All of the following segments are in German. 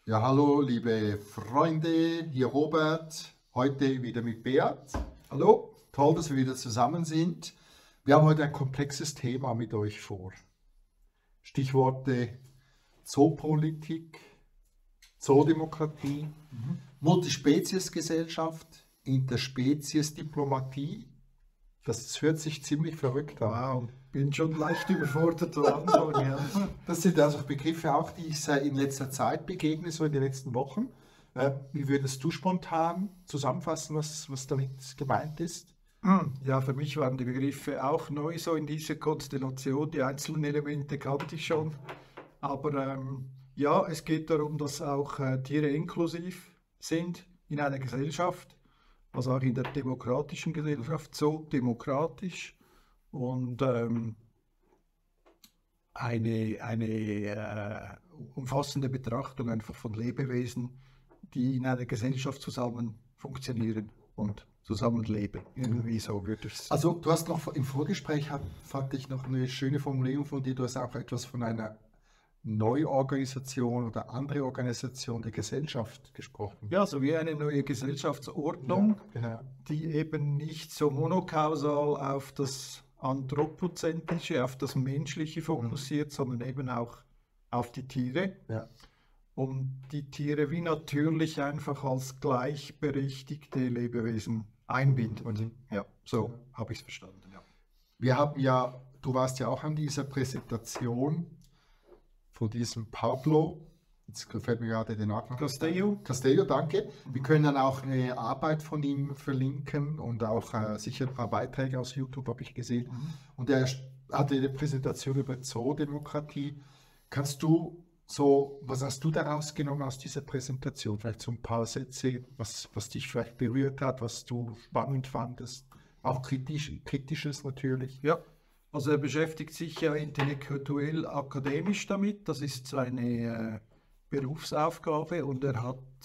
Ja, hallo liebe Freunde, hier Robert, heute wieder mit Beat. Hallo, toll, dass wir wieder zusammen sind. Wir haben heute ein komplexes Thema mit euch vor. Stichworte Zoopolitik, Zoodemokratie, Multispeziesgesellschaft, Interspeciesdiplomatie. Das hört sich ziemlich verrückt an. Wow, bin schon leicht überfordert zu antworten. Ja. Das sind also Begriffe auch, die ich in letzter Zeit begegne, so in den letzten Wochen. Wie würdest du spontan zusammenfassen, was damit gemeint ist? Ja, für mich waren die Begriffe auch neu so in dieser Konstellation. Die einzelnen Elemente kannte ich schon. Aber ja, es geht darum, dass auch Tiere inklusiv sind in einer Gesellschaft, also auch in der demokratischen Gesellschaft, so demokratisch. Und eine umfassende Betrachtung einfach von Lebewesen, die in einer Gesellschaft zusammen funktionieren und zusammenleben. Irgendwie so würde es. Also du hast noch im Vorgespräch, fand ich noch eine schöne Formulierung von dir, du hast auch etwas von einer Neuorganisation oder andere Organisation der Gesellschaft gesprochen. Ja, so wie eine neue Gesellschaftsordnung, Ja, genau. die eben nicht so monokausal auf das Anthropozentrische, auf das Menschliche fokussiert, sondern eben auch auf die Tiere. Ja. Und die Tiere wie natürlich einfach als gleichberechtigte Lebewesen einbindet. Ja, so habe ich es verstanden. Ja. Wir haben ja, du warst ja auch an dieser Präsentation von diesem Pablo, jetzt fällt mir gerade der Nachname. Castello, danke. Wir können dann auch eine Arbeit von ihm verlinken und auch sicher ein paar Beiträge aus YouTube, habe ich gesehen. Und er hatte eine Präsentation über Zoodemokratie. Kannst du so, was hast du daraus genommen aus dieser Präsentation? Vielleicht so ein paar Sätze, was dich vielleicht berührt hat, was du spannend fandest, auch Kritisches natürlich. Ja, also er beschäftigt sich ja intellektuell akademisch damit, das ist seine Berufsaufgabe und er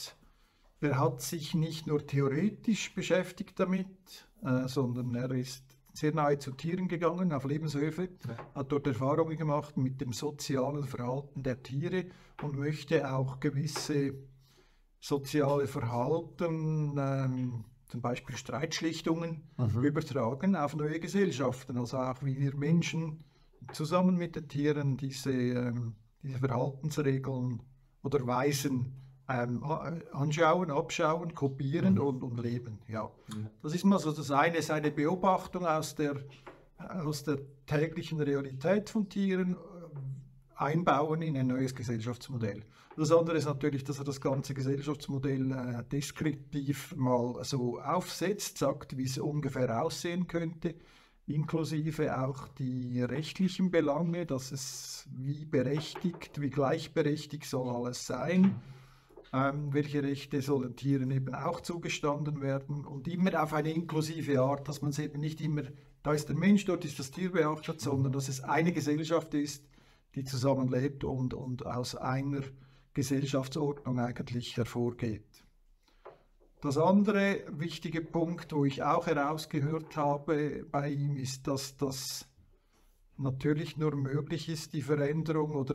hat sich nicht nur theoretisch beschäftigt damit, sondern er ist sehr nahe zu Tieren gegangen, auf Lebenshöfe, hat dort Erfahrungen gemacht mit dem sozialen Verhalten der Tiere und möchte auch gewisse soziale Verhalten, zum Beispiel Streitschlichtungen, übertragen auf neue Gesellschaften. Also auch wie wir Menschen zusammen mit den Tieren diese Verhaltensregeln oder Weisen anschauen, abschauen, kopieren und leben. Ja. Das ist mal so das eine, seine Beobachtung aus der täglichen Realität von Tieren einbauen in ein neues Gesellschaftsmodell. Das andere ist natürlich, dass er das ganze Gesellschaftsmodell deskriptiv mal so aufsetzt, sagt, wie es ungefähr aussehen könnte, inklusive auch die rechtlichen Belange, dass es wie berechtigt, wie gleichberechtigt soll alles sein. Welche Rechte sollen Tieren eben auch zugestanden werden und immer auf eine inklusive Art, dass man es eben nicht immer, da ist der Mensch, dort ist das Tier beachtet, sondern dass es eine Gesellschaft ist, die zusammenlebt und aus einer Gesellschaftsordnung eigentlich hervorgeht. Das andere wichtige Punkt, wo ich auch herausgehört habe bei ihm, ist, dass das natürlich nur möglich ist, die Veränderung oder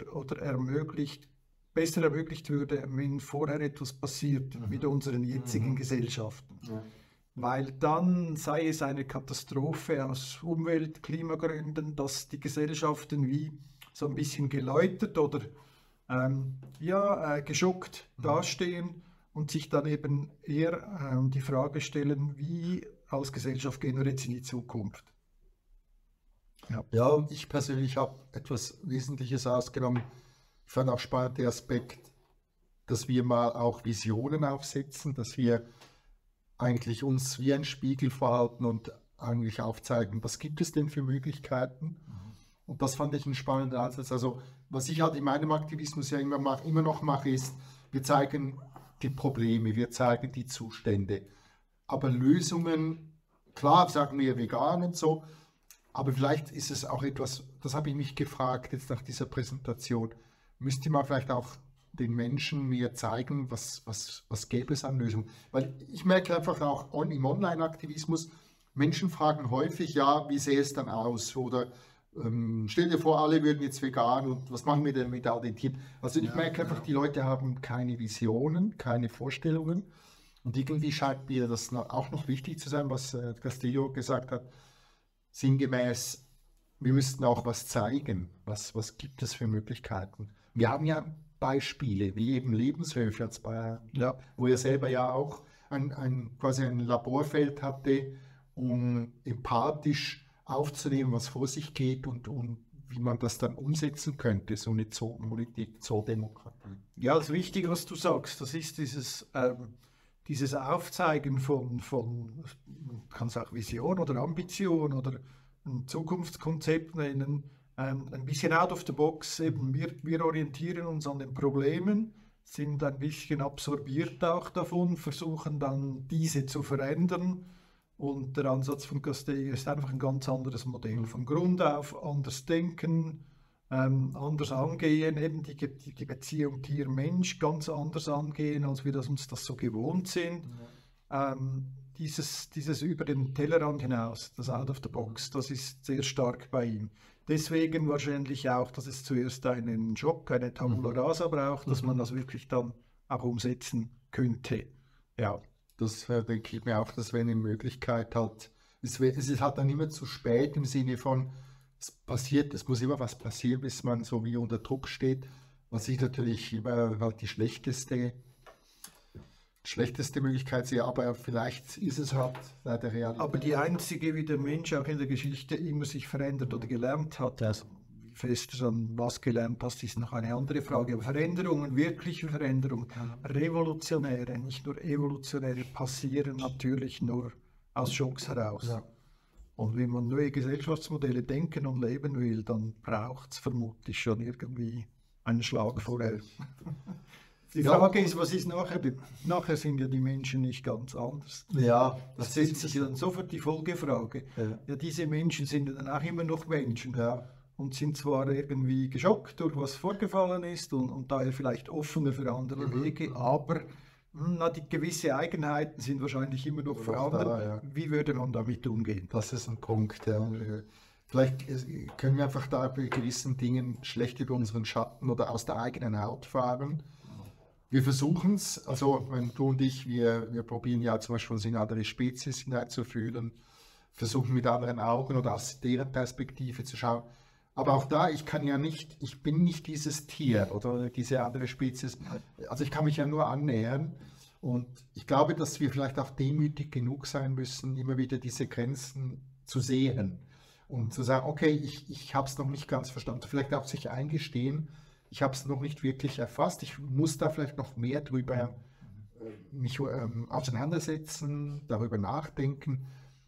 besser ermöglicht würde, wenn vorher etwas passiert mit unseren jetzigen Gesellschaften. Ja. Weil dann sei es eine Katastrophe aus Umwelt-, Klimagründen, dass die Gesellschaften wie so ein bisschen geläutert oder geschockt dastehen und sich dann eben eher die Frage stellen, wie als Gesellschaft gehen wir jetzt in die Zukunft. Ja, und ich persönlich habe etwas Wesentliches ausgenommen. Ich fand auch spannend der Aspekt, dass wir mal auch Visionen aufsetzen, dass wir eigentlich uns wie ein Spiegel verhalten und eigentlich aufzeigen, was gibt es denn für Möglichkeiten. Und das fand ich einen spannenden Ansatz. Also was ich halt in meinem Aktivismus ja immer noch mache, ist, wir zeigen die Probleme, wir zeigen die Zustände. Aber Lösungen, klar sagen wir vegan und so, aber vielleicht ist es auch etwas, das habe ich mich gefragt jetzt nach dieser Präsentation, müsste man vielleicht auch den Menschen mir zeigen, was gäbe es an Lösungen. Weil ich merke einfach auch im Online-Aktivismus, Menschen fragen häufig, ja, wie sähe es dann aus? Oder Stell dir vor, alle würden jetzt vegan und was machen wir denn mit all den Tieren? Also ich merke einfach, die Leute haben keine Visionen, keine Vorstellungen und irgendwie scheint mir das auch noch wichtig zu sein, was Castillo gesagt hat, sinngemäß, wir müssten auch was zeigen. Was gibt es für Möglichkeiten? Wir haben ja Beispiele, wie eben Lebenshöfe, wo er selber ja auch quasi ein Laborfeld hatte, um empathisch aufzunehmen, was vor sich geht und wie man das dann umsetzen könnte, so eine Zoopolitik, Zoodemokratie. Ja, das Wichtige, was du sagst, das ist dieses Aufzeigen von, man kann es auch Vision oder Ambition oder ein Zukunftskonzept nennen, ein bisschen out of the box. Eben wir orientieren uns an den Problemen, sind ein bisschen absorbiert auch davon, versuchen dann diese zu verändern. Und der Ansatz von Castillo ist einfach ein ganz anderes Modell. Von Grund auf anders denken, anders angehen, eben die Beziehung Tier-Mensch ganz anders angehen, als wir uns das so gewohnt sind. Dieses über den Tellerrand hinaus, das Out of the Box, das ist sehr stark bei ihm. Deswegen wahrscheinlich auch, dass es zuerst einen Schock, eine Tabula Rasa braucht, dass man das wirklich dann auch umsetzen könnte. Ja. Das denke ich mir auch, das wäre eine Möglichkeit halt. Es ist halt dann immer zu spät im Sinne von, es muss immer was passieren, bis man so wie unter Druck steht, was ich natürlich immer halt die schlechteste Möglichkeit sehe, aber vielleicht ist es halt der Realität. Aber die einzige, wie der Mensch auch in der Geschichte immer sich verändert oder gelernt hat, also wie fest du an was gelernt hast, ist noch eine andere Frage. Aber Veränderungen, wirkliche Veränderungen, revolutionäre, nicht nur evolutionäre, passieren natürlich nur aus Schocks heraus. Ja. Und wenn man neue Gesellschaftsmodelle denken und leben will, dann braucht es vermutlich schon irgendwie einen Schlag vorher. Die Frage ist, was ist nachher? Nachher sind ja die Menschen nicht ganz anders. Ja, das stellt sich dann sofort die Folgefrage. Ja, diese Menschen sind dann auch immer noch Menschen. Ja. Und sind zwar irgendwie geschockt durch was vorgefallen ist und daher vielleicht offener für andere Wege, aber die gewisse Eigenheiten sind wahrscheinlich immer noch vorhanden. Ja. Wie würde man damit umgehen? Das ist ein Punkt. Ja. Vielleicht können wir einfach da bei gewissen Dingen schlecht über unseren Schatten oder aus der eigenen Haut fahren. Wir versuchen es, also wenn du und ich, wir probieren ja zum Beispiel uns in andere Spezies hineinzufühlen, versuchen mit anderen Augen oder aus deren Perspektive zu schauen. Aber auch da, ich bin nicht dieses Tier oder diese andere Spezies, also ich kann mich ja nur annähern und ich glaube, dass wir vielleicht auch demütig genug sein müssen, immer wieder diese Grenzen zu sehen und zu sagen, okay, ich habe es noch nicht ganz verstanden, vielleicht auch sich eingestehen, ich habe es noch nicht wirklich erfasst, ich muss da vielleicht noch mehr drüber mich auseinandersetzen, darüber nachdenken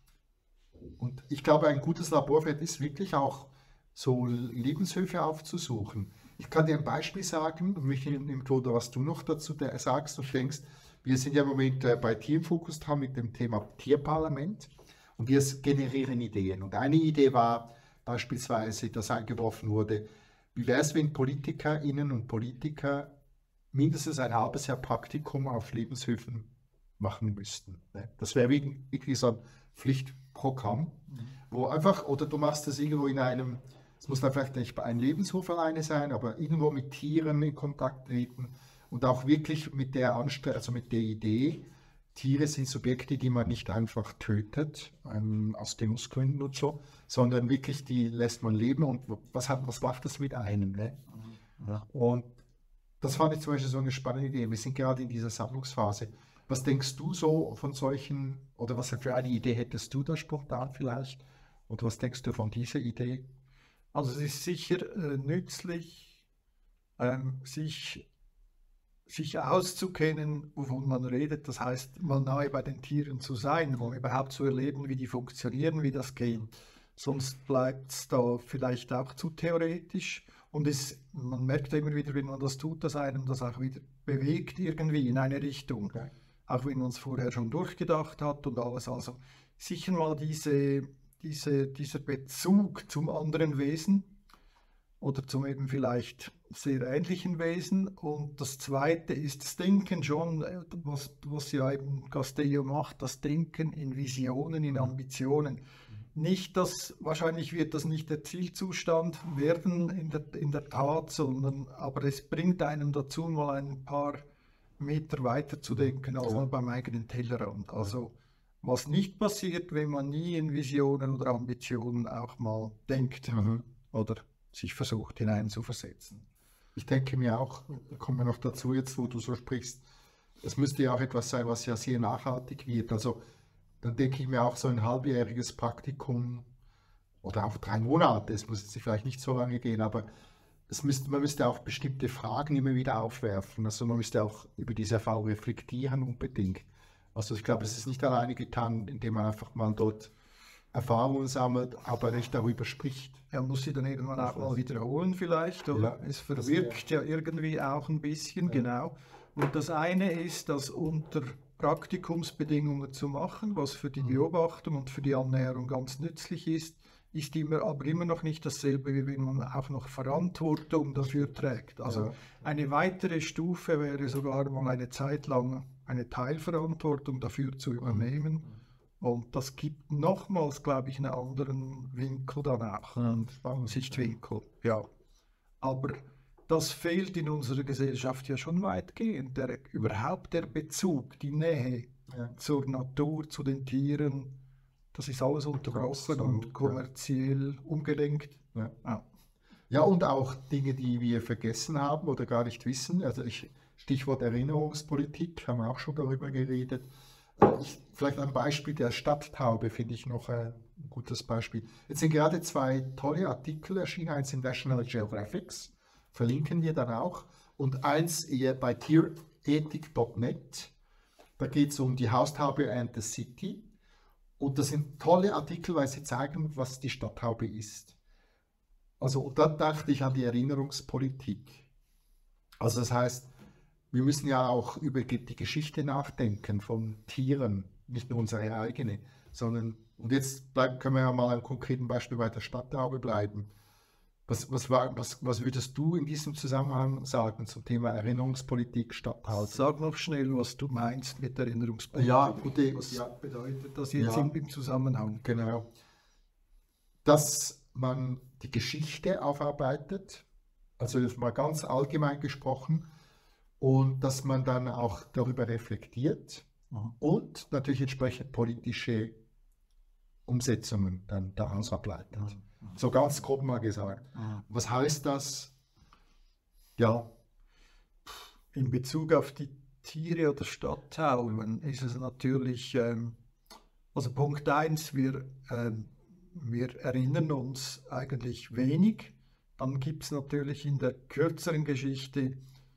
und ich glaube, ein gutes Laborfeld ist wirklich auch so Lebenshöfe aufzusuchen. Ich kann dir ein Beispiel sagen, oder was du noch dazu sagst und denkst, wir sind ja im Moment bei Tierfokus dran mit dem Thema Tierparlament und wir generieren Ideen. Und eine Idee war beispielsweise, dass eingeworfen wurde, wie wäre es, wenn PolitikerInnen und Politiker mindestens ein halbes Jahr Praktikum auf Lebenshöfen machen müssten. Das wäre wirklich so ein Pflichtprogramm, wo einfach, oder du machst das irgendwo in einem, es muss dann vielleicht nicht bei einem Lebenshof alleine sein, aber irgendwo mit Tieren in Kontakt treten und auch wirklich mit der Idee, Tiere sind Subjekte, die man nicht einfach tötet, aus Denkungsgründen und so, sondern wirklich, die lässt man leben und was macht das mit einem? Ne? Ja. Und das fand ich zum Beispiel so eine spannende Idee. Wir sind gerade in dieser Sammlungsphase. Was denkst du so von solchen, oder was für eine Idee hättest du da spontan vielleicht? Oder was denkst du von dieser Idee? Also es ist sicher nützlich, sich auszukennen, wovon man redet. Das heißt, mal nahe bei den Tieren zu sein, um überhaupt zu erleben, wie die funktionieren, wie das geht. Sonst bleibt es da vielleicht auch zu theoretisch. Und man merkt immer wieder, wenn man das tut, dass einem das auch wieder bewegt irgendwie in eine Richtung. Okay. Auch wenn man es vorher schon durchgedacht hat und alles. Also sicher mal dieser Bezug zum anderen Wesen oder zum eben vielleicht sehr ähnlichen Wesen. Und das Zweite ist das Denken schon, was ja eben Castillo macht, das Denken in Visionen, in Ambitionen. nicht das, wahrscheinlich wird das nicht der Zielzustand werden in der Tat, aber es bringt einem dazu, mal ein paar Meter weiter zu denken als nur beim eigenen Tellerrand. Also was nicht passiert, wenn man nie in Visionen oder Ambitionen auch mal denkt oder sich versucht hineinzuversetzen. Ich denke mir auch, da kommen wir noch dazu jetzt, wo du so sprichst, es müsste ja auch etwas sein, was ja sehr nachhaltig wird. Also dann denke ich mir auch so ein halbjähriges Praktikum oder auch 3 Monate, es muss jetzt vielleicht nicht so lange gehen, aber man müsste auch bestimmte Fragen immer wieder aufwerfen. Also man müsste auch über diese Erfahrung reflektieren unbedingt. Also ich glaube, es ist nicht alleine getan, indem man einfach mal dort Erfahrungen sammelt, aber nicht darüber spricht. Er muss sie dann irgendwann auch mal wiederholen vielleicht, oder? Ja, Es verwirkt ja irgendwie auch ein bisschen, genau. Und das eine ist, das unter Praktikumsbedingungen zu machen, was für die Beobachtung und für die Annäherung ganz nützlich ist aber immer noch nicht dasselbe, wie wenn man auch noch Verantwortung dafür trägt. Also eine weitere Stufe wäre sogar mal eine Zeit lang eine Teilverantwortung dafür zu übernehmen. Und das gibt nochmals, glaube ich, einen anderen Winkel dann auch. Sichtwinkel, ja. Aber das fehlt in unserer Gesellschaft ja schon weitgehend. Überhaupt der Bezug, die Nähe zur Natur, zu den Tieren, das ist alles unterbrochen und kommerziell umgelenkt. Ja, und auch Dinge, die wir vergessen haben oder gar nicht wissen. Also Stichwort Erinnerungspolitik, haben wir auch schon darüber geredet. Vielleicht ein Beispiel der Stadttaube finde ich noch ein gutes Beispiel. Jetzt sind gerade 2 tolle Artikel erschienen, eins in National Geographic, verlinken wir dann auch, und eins eher bei tierethik.net. Da geht es um die Haustaube and the City. Und das sind tolle Artikel, weil sie zeigen, was die Stadttaube ist. Also, und da dachte ich an die Erinnerungspolitik. Also das heißt, wir müssen ja auch über die Geschichte nachdenken von Tieren, nicht nur unsere eigene, sondern, und jetzt können wir ja mal ein konkreten Beispiel bei der Stadttaube bleiben. Was würdest du in diesem Zusammenhang sagen zum Thema Erinnerungspolitik, Stadthaltung? Sag noch schnell, was du meinst mit Erinnerungspolitik. Ja, was bedeutet das jetzt im Zusammenhang? Genau. Dass man die Geschichte aufarbeitet, also jetzt mal ganz allgemein gesprochen, und dass man dann auch darüber reflektiert und natürlich entsprechend politische Umsetzungen dann daraus ableitet. So ganz grob mal gesagt. Was heißt das? Ja. In Bezug auf die Tiere oder Stadttauben ist es natürlich, also Punkt 1, wir erinnern uns eigentlich wenig. Dann gibt es natürlich in der kürzeren Geschichte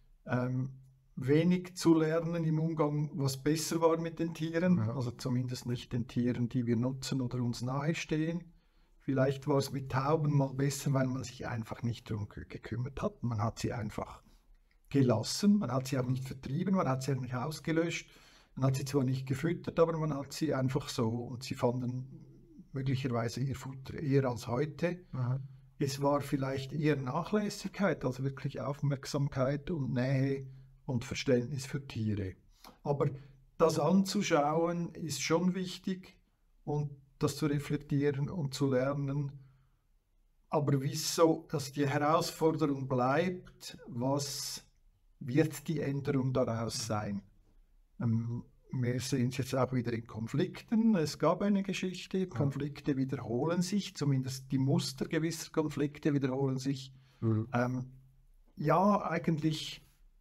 wenig zu lernen im Umgang, was besser war mit den Tieren, also zumindest nicht den Tieren, die wir nutzen oder uns nahestehen. Vielleicht war es mit Tauben mal besser, weil man sich einfach nicht darum gekümmert hat. Man hat sie einfach gelassen, man hat sie auch nicht vertrieben, man hat sie auch nicht ausgelöscht, man hat sie zwar nicht gefüttert, aber man hat sie einfach so, und sie fanden möglicherweise ihr Futter eher als heute. Es war vielleicht eher Nachlässigkeit als wirklich Aufmerksamkeit und Nähe und Verständnis für Tiere. Aber das anzuschauen ist schon wichtig und das zu reflektieren und zu lernen. Aber wieso, dass die Herausforderung bleibt, was wird die Änderung daraus sein? Wir sind jetzt auch wieder in Konflikten. Es gab eine Geschichte, Konflikte wiederholen sich, zumindest die Muster gewisser Konflikte wiederholen sich. Ja, eigentlich,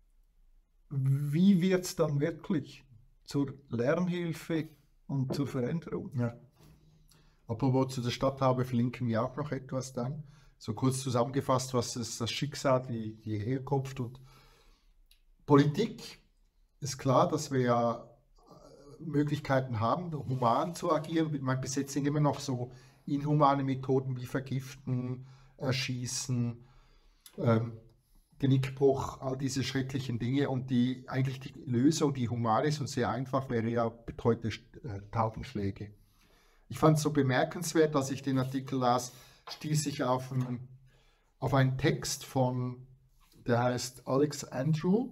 wie wird es dann wirklich zur Lernhilfe und zur Veränderung? Ja. Apropos zu der Stadttaube verlinken wir auch noch etwas dann. So kurz zusammengefasst, was ist das Schicksal, die Herkunft und Politik. Ist klar, dass wir ja Möglichkeiten haben, human zu agieren. Man besetzt immer noch so inhumane Methoden wie Vergiften, Erschießen, Genickbruch, all diese schrecklichen Dinge. Und die Lösung, die human ist und sehr einfach, wäre ja betreute Taubenschläge. Ich fand es so bemerkenswert, dass ich den Artikel las, stieß ich auf einen Text der heißt Alex Andrew.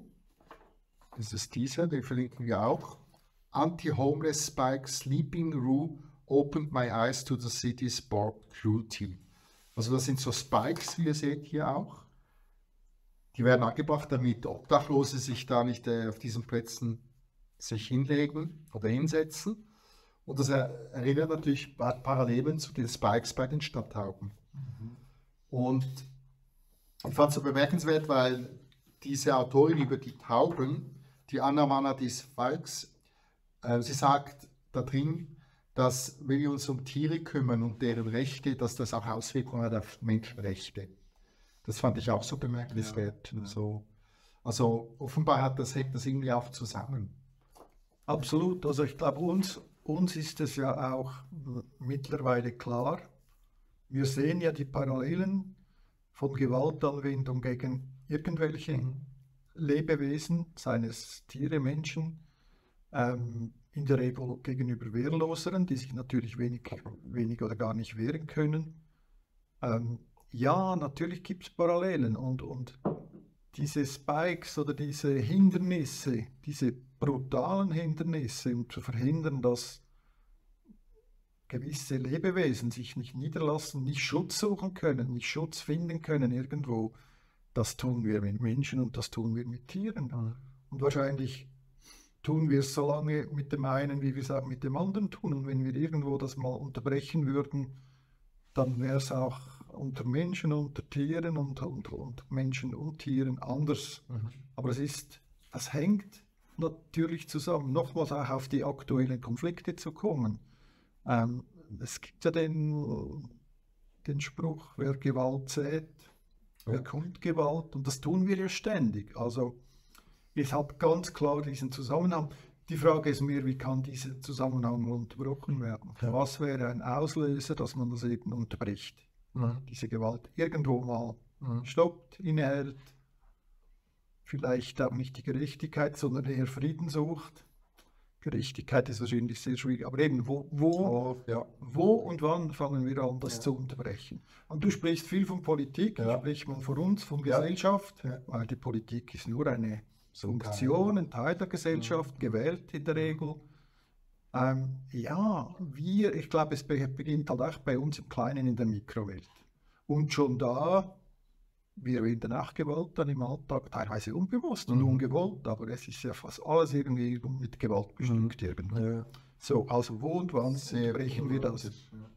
Das ist dieser, den verlinken wir auch. Anti-Homeless Spike Sleeping Room opened my eyes to the city's barbed cruelty. Also das sind so Spikes, wie ihr seht hier auch. Die werden angebracht, damit Obdachlose sich da nicht auf diesen Plätzen sich hinlegen oder hinsetzen. Und das erinnert natürlich Parallelen zu den Spikes bei den Stadttauben. Und ich fand es so bemerkenswert, weil diese Autorin über die Tauben, die Anna Manadis Falks, sie sagt da drin, dass wenn wir uns um Tiere kümmern und deren Rechte, dass das auch Auswirkungen hat auf Menschenrechte. Das fand ich auch so bemerkenswert. Ja. So. Also offenbar hängt das irgendwie auch zusammen. Absolut. Also ich glaube, uns ist es ja auch mittlerweile klar. Wir sehen ja die Parallelen von Gewaltanwendung gegen irgendwelche Lebewesen, seien es Tiere, Menschen, in der Regel gegenüber Wehrloseren, die sich natürlich wenig oder gar nicht wehren können. Ja, natürlich gibt es Parallelen und diese Spikes oder diese Hindernisse, diese brutalen Hindernisse, um zu verhindern, dass gewisse Lebewesen sich nicht niederlassen, nicht Schutz suchen können, nicht Schutz finden können irgendwo, das tun wir mit Menschen und das tun wir mit Tieren. Und wahrscheinlich tun wir es so lange mit dem einen, wie wir es auch mit dem anderen tun. Und wenn wir irgendwo das mal unterbrechen würden, dann wäre es auch unter Menschen, unter Tieren und Menschen und Tieren anders. Aber das hängt natürlich zusammen. Nochmals auch auf die aktuellen Konflikte zu kommen. Es gibt ja den Spruch, wer Gewalt sät, bekommt Gewalt. Und das tun wir ja ständig. Also es hat ganz klar diesen Zusammenhang. Die Frage ist mir, wie kann dieser Zusammenhang unterbrochen werden? Ja. Was wäre ein Auslöser, dass man das eben unterbricht? Diese Gewalt irgendwo mal stoppt, innehält, vielleicht auch nicht die Gerechtigkeit, sondern eher Frieden sucht. Gerechtigkeit ist wahrscheinlich sehr schwierig, aber eben wo und wann fangen wir an, das zu unterbrechen? Und du sprichst viel von Politik, spricht man von uns, von Gesellschaft, weil die Politik ist nur eine Funktion, ein Teil der Gesellschaft, gewählt in der Regel. Ich glaube, es beginnt halt auch bei uns im Kleinen in der Mikrowelt. Und schon da, wir reden auch Gewalt dann im Alltag, teilweise unbewusst und ungewollt, aber es ist ja fast alles irgendwie mit Gewalt bestückt. Ja. So, also wo und wann sprechen wir das?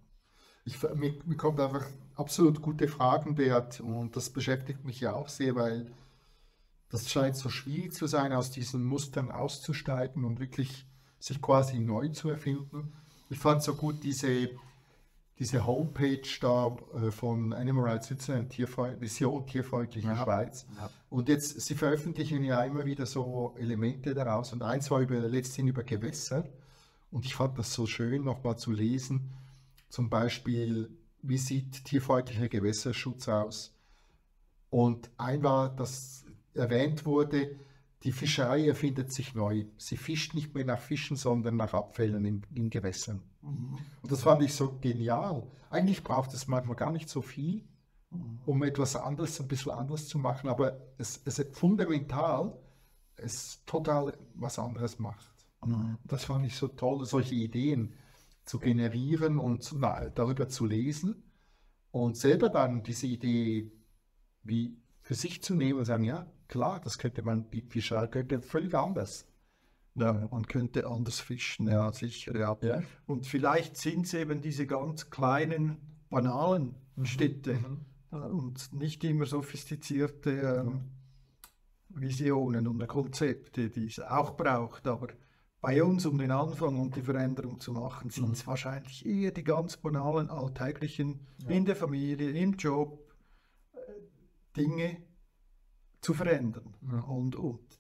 Mir kommt einfach absolut gute Fragen, Beat, und das beschäftigt mich ja auch sehr, weil das scheint so schwierig zu sein, aus diesen Mustern auszusteigen und wirklich sich quasi neu zu erfinden. Ich fand so gut diese Homepage da von Animal Rights Switzerland, Vision Tierfreundliche Schweiz. Ja. Und jetzt, sie veröffentlichen ja immer wieder so Elemente daraus. Und eins war letztendlich über Gewässer. Und ich fand das so schön, nochmal zu lesen. Zum Beispiel, wie sieht tierfreundlicher Gewässerschutz aus? Und ein war, dass erwähnt wurde, die Fischerei erfindet sich neu. Sie fischt nicht mehr nach Fischen, sondern nach Abfällen in Gewässern. Und das fand ich so genial. Eigentlich braucht es manchmal gar nicht so viel, um etwas anderes, ein bisschen anders zu machen, aber es ist fundamental, es total was anderes macht. Das fand ich so toll, solche Ideen zu generieren und darüber zu lesen und selber dann diese Idee wie für sich zu nehmen und sagen, ja, klar, das könnte man, die Fischerei könnte völlig anders. Ja, man könnte anders fischen, ja, sicher, ja. Und vielleicht sind es eben diese ganz kleinen, banalen Städte und nicht immer sophistizierte Visionen und Konzepte, die es auch braucht, aber bei uns, um den Anfang und die Veränderung zu machen, sind es wahrscheinlich eher die ganz banalen, alltäglichen, in der Familie, im Job, Dinge zu verändern. Und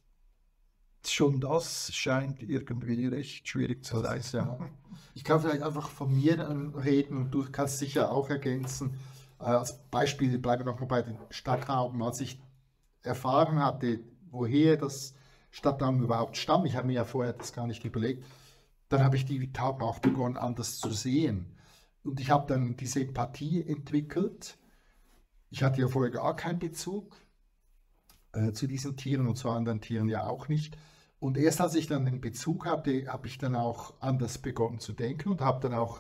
schon das scheint irgendwie recht schwierig zu sein. Ja. Ich kann vielleicht einfach von mir reden und du kannst sicher auch ergänzen. Als Beispiel bleiben wir nochmal bei den Stadttauben. Als ich erfahren hatte, woher das Stadttauben überhaupt stammt, ich habe mir ja vorher das gar nicht überlegt, dann habe ich die Tauben auch begonnen anders zu sehen. Und ich habe dann diese Empathie entwickelt. Ich hatte ja vorher gar keinen Bezug zu diesen Tieren und zu anderen Tieren ja auch nicht. Und erst als ich dann den Bezug hatte, habe ich dann auch anders begonnen zu denken und habe dann auch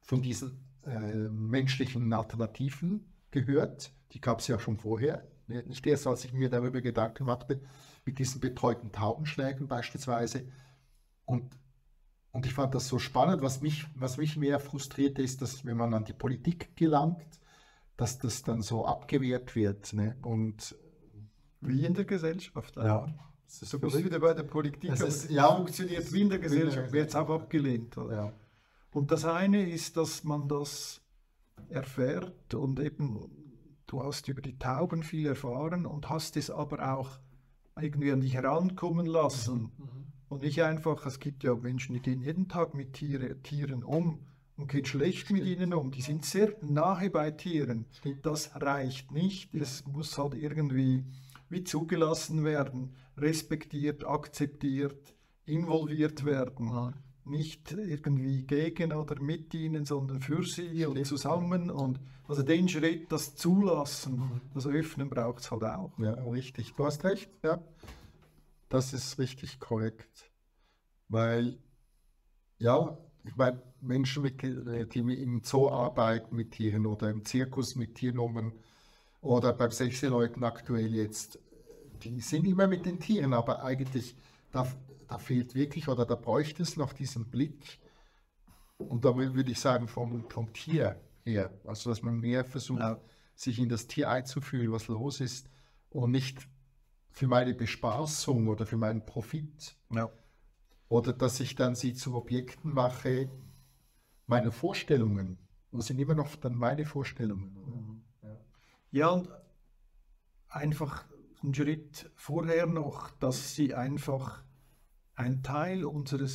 von diesen menschlichen Alternativen gehört. Die gab es ja schon vorher. Nicht erst, als ich mir darüber Gedanken machte, mit diesen betreuten Taubenschlägen beispielsweise. Und ich fand das so spannend. Was mich mehr frustrierte, ist, dass wenn man an die Politik gelangt, dass das dann so abgewehrt wird. Ne? Und wie in der Gesellschaft. ja, Das ist so wieder bei der Politik. Es funktioniert wie in der Gesellschaft, wird es auch abgelehnt. Oder? Ja. Und das eine ist, dass man das erfährt und eben, du hast über die Tauben viel erfahren und hast es aber auch irgendwie an dich herankommen lassen. Und nicht einfach, es gibt ja Menschen, die gehen jeden Tag mit Tieren um und gehen schlecht mit ihnen um. Die sind sehr nahe bei Tieren. Das reicht nicht. Es muss halt irgendwie wie zugelassen werden, respektiert, akzeptiert, involviert werden. Nicht irgendwie gegen oder mit ihnen, sondern für sie und zusammen. Und also den Schritt, das Zulassen, das Öffnen braucht es halt auch. Ja, richtig. Du hast recht, ja. Das ist richtig korrekt. Weil, ja, ich meine, Menschen, die im Zoo arbeiten mit Tieren oder im Zirkus mit Tiernummern oder beim Sechseleuten aktuell jetzt, die sind immer mit den Tieren, aber eigentlich, da fehlt wirklich oder da bräuchte es noch diesen Blick. Und da würde ich sagen, vom Tier her, also dass man mehr versucht, sich in das Tier einzufühlen, was los ist und nicht für meine Bespaßung oder für meinen Profit. Ja. Oder dass ich dann sie zu Objekten mache, meine Vorstellungen. Das sind immer noch dann meine Vorstellungen. Ja, und einfach einen Schritt vorher noch, dass sie einfach ein Teil unserer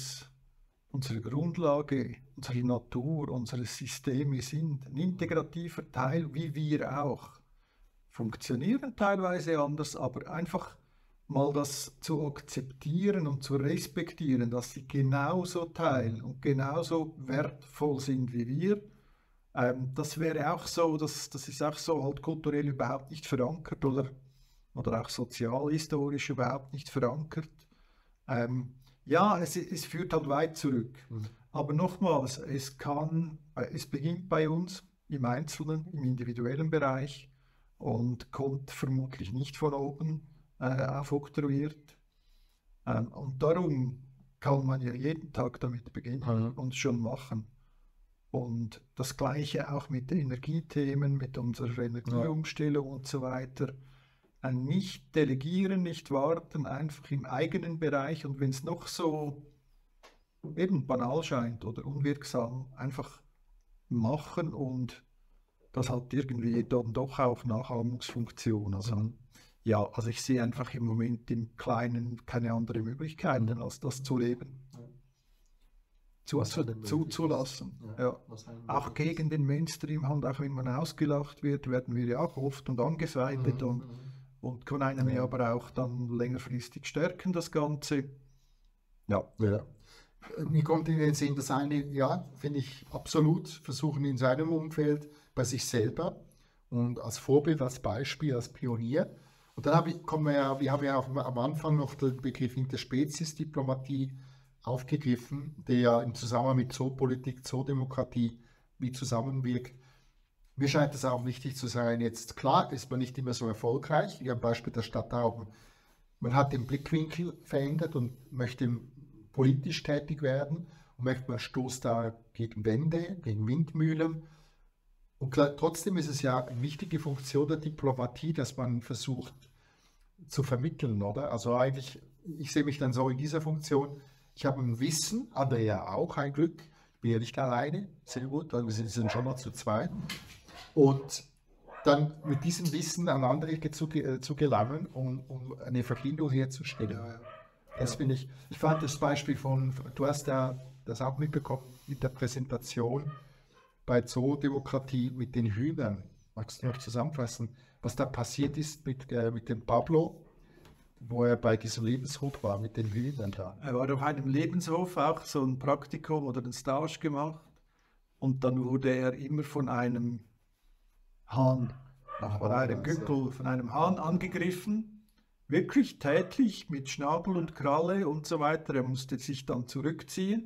Grundlage, unserer Natur, unseres Systems sind. Ein integrativer Teil, wie wir auch. Funktionieren teilweise anders, aber einfach mal das zu akzeptieren und zu respektieren, dass sie genauso teilen und genauso wertvoll sind wie wir. Das wäre auch so, das ist auch so halt kulturell überhaupt nicht verankert oder auch sozialhistorisch überhaupt nicht verankert. Ja, es führt halt weit zurück. Aber nochmals, es beginnt bei uns im Einzelnen, im individuellen Bereich und kommt vermutlich nicht von oben aufoktroyiert. Und darum kann man ja jeden Tag damit beginnen und schon machen. Und das Gleiche auch mit den Energiethemen, mit unserer Energieumstellung und so weiter. Nicht delegieren, nicht warten, einfach im eigenen Bereich und wenn es noch so eben banal scheint oder unwirksam, einfach machen und das hat irgendwie dann doch auch Nachahmungsfunktion. Also ja, also ich sehe einfach im Moment im Kleinen keine andere Möglichkeit, als das zu leben. Zuzulassen. Ja. Auch gegen den Mainstream, halt, auch wenn man ausgelacht wird, werden wir ja auch oft und angefeindet und kann einem ja aber auch dann längerfristig stärken, das Ganze. Ja. Mir kommt in den Sinn, das eine, ja, finde ich absolut, versuchen in seinem Umfeld, bei sich selber und als Vorbild, als Beispiel, als Pionier. Und dann wir haben ja auch am Anfang noch den Begriff Interspezies-Diplomatie aufgegriffen, der ja im Zusammenhang mit Zoopolitik, Zoodemokratie wie zusammenwirkt. Mir scheint es auch wichtig zu sein, jetzt klar ist man nicht immer so erfolgreich, wie am Beispiel der Stadt Tauben. Man hat den Blickwinkel verändert und möchte politisch tätig werden und möchte, man stoßt da gegen Wände, gegen Windmühlen. Und klar, trotzdem ist es ja eine wichtige Funktion der Diplomatie, dass man versucht zu vermitteln, oder? Also eigentlich, ich sehe mich dann so in dieser Funktion, ich habe ein Wissen, andere ja auch, ein Glück, ich bin ja nicht alleine, sehr gut, weil wir sind schon mal zu zweit. Und dann mit diesem Wissen an andere zu gelangen, um eine Verbindung herzustellen. Das finde ich fand das Beispiel du hast ja das auch mitbekommen mit der Präsentation bei Zoodemokratie mit den Hühnern. Magst du noch zusammenfassen, was da passiert ist mit dem Pablo, wo er bei diesem Lebenshof war, mit den Hühnern da? Er war auf einem Lebenshof auch so ein Praktikum oder einen Stage gemacht und dann wurde er immer von einem Hahn, von einem Hahn angegriffen, wirklich tätlich mit Schnabel und Kralle und so weiter. Er musste sich dann zurückziehen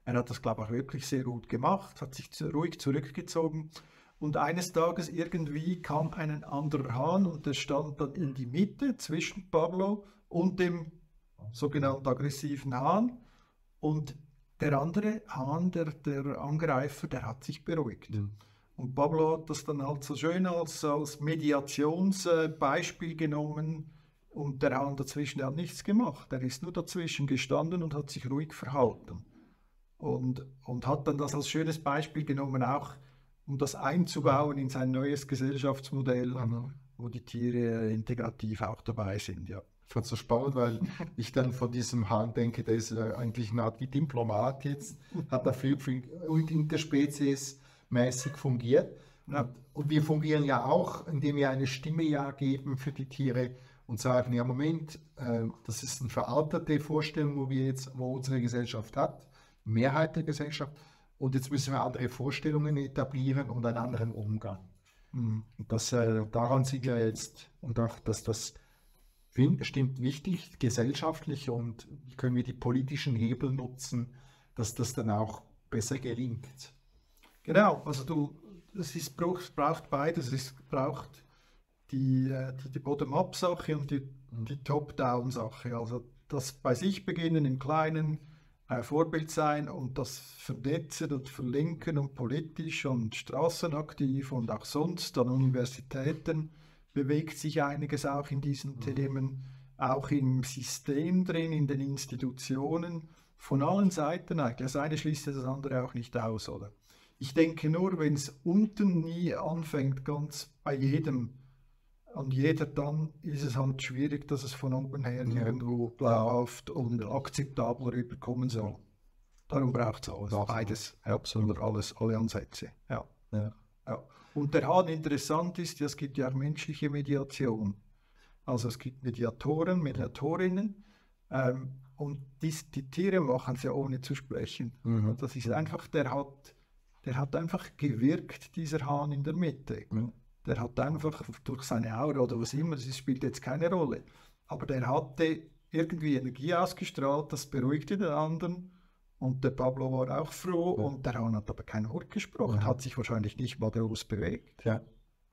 Er hat das, glaube ich, auch wirklich sehr gut gemacht, hat sich ruhig zurückgezogen. Und eines Tages irgendwie kam ein anderer Hahn und der stand dann in die Mitte zwischen Pablo und dem sogenannten aggressiven Hahn. Und der andere Hahn, der Angreifer, der hat sich beruhigt. Mhm. Und Pablo hat das dann halt so schön als Mediationsbeispiel genommen. Und der Hahn dazwischen, der hat nichts gemacht. Er ist nur dazwischen gestanden und hat sich ruhig verhalten. Und hat dann das als schönes Beispiel genommen, auch um das einzubauen in sein neues Gesellschaftsmodell, wo die Tiere integrativ auch dabei sind. Ja. Ich fand es so spannend, weil ich dann von diesem Hahn denke, der ist eigentlich eine Art wie Diplomat jetzt, hat da viel interspeziesmäßig fungiert. Ja. Und wir fungieren ja auch, indem wir eine Stimme ja geben für die Tiere und sagen, ja Moment, das ist eine veraltete Vorstellung, wo unsere Gesellschaft hat, Mehrheit der Gesellschaft, und jetzt müssen wir andere Vorstellungen etablieren und einen anderen Umgang. Und daran sind wir jetzt, und auch, dass das stimmt wichtig, gesellschaftlich, und wie können wir die politischen Hebel nutzen, dass das dann auch besser gelingt. Genau, also braucht beides. Es braucht die Bottom-up-Sache und die Top-down-Sache. Also das bei sich beginnen im Kleinen, Vorbild sein und das vernetzen und verlinken und politisch und straßenaktiv und auch sonst an Universitäten bewegt sich einiges auch in diesen Themen, auch im System drin, in den Institutionen, von allen Seiten eigentlich. Das eine schließt das andere auch nicht aus, oder? Ich denke nur, wenn es unten nie anfängt, ganz bei jedem und jeder, dann ist es halt schwierig, dass es von oben her irgendwo glaubhaft und akzeptabel rüberkommen soll. Darum braucht es alles, beides, absolut alles, alle Ansätze. Ja. Ja. Ja. Und der Hahn interessant ist, es gibt ja auch menschliche Mediation. Also es gibt Mediatoren, Mediatorinnen, und die Tiere machen es ja ohne zu sprechen. Mhm. Das ist einfach, der hat einfach gewirkt, dieser Hahn in der Mitte. Mhm. Der hat einfach durch seine Aura oder was immer, das spielt jetzt keine Rolle, aber der hatte irgendwie Energie ausgestrahlt, das beruhigte den anderen und der Pablo war auch froh, ja. Und der Hahn hat aber kein Wort gesprochen, ja. Hat sich wahrscheinlich nicht mal groß bewegt. Ja,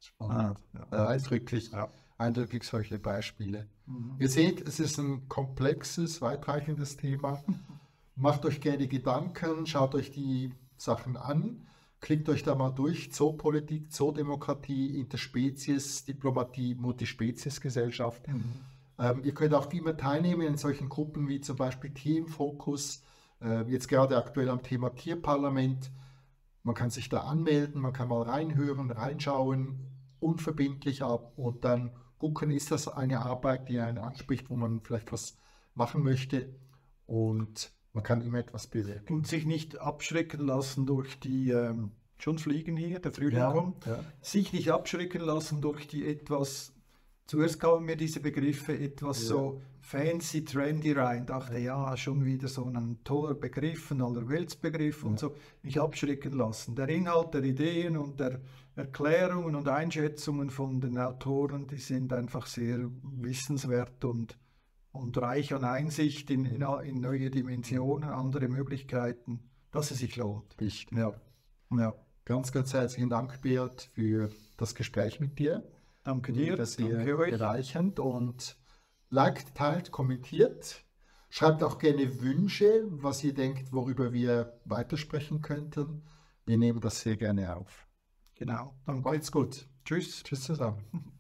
eindrücklich solche Beispiele. Mhm. Ihr seht, es ist ein komplexes, weitreichendes Thema. Macht euch gerne Gedanken, schaut euch die Sachen an. Klickt euch da mal durch, Zoopolitik, Zoodemokratie, Interspezies, Diplomatie, Multispeziesgesellschaft. Mhm. Ihr könnt auch immer teilnehmen in solchen Gruppen wie zum Beispiel Teamfokus, jetzt gerade aktuell am Thema Tierparlament. Man kann sich da anmelden, man kann mal reinhören, reinschauen, unverbindlich ab und dann gucken, ist das eine Arbeit, die einen anspricht, wo man vielleicht was machen möchte, und man kann immer etwas bewirken. Und sich nicht abschrecken lassen durch die, schon fliegen hier, der Frühling kommt, sich nicht abschrecken lassen durch die etwas, zuerst kamen mir diese Begriffe etwas so fancy, trendy rein, dachte, ja, schon wieder so ein toller Begriff, ein Allerweltsbegriff und so, mich abschrecken lassen. Der Inhalt der Ideen und der Erklärungen und Einschätzungen von den Autoren, die sind einfach sehr wissenswert und reich an Einsicht in neue Dimensionen, andere Möglichkeiten, dass es sich lohnt. Richtig. Ja. Ja. Ganz, ganz herzlichen Dank, Beat, für das Gespräch mit dir. Danke dir. Das ist sehr bereichernd, und liked, teilt, kommentiert. Schreibt auch gerne Wünsche, was ihr denkt, worüber wir weitersprechen könnten. Wir nehmen das sehr gerne auf. Genau. Dann macht's gut. Tschüss. Tschüss zusammen.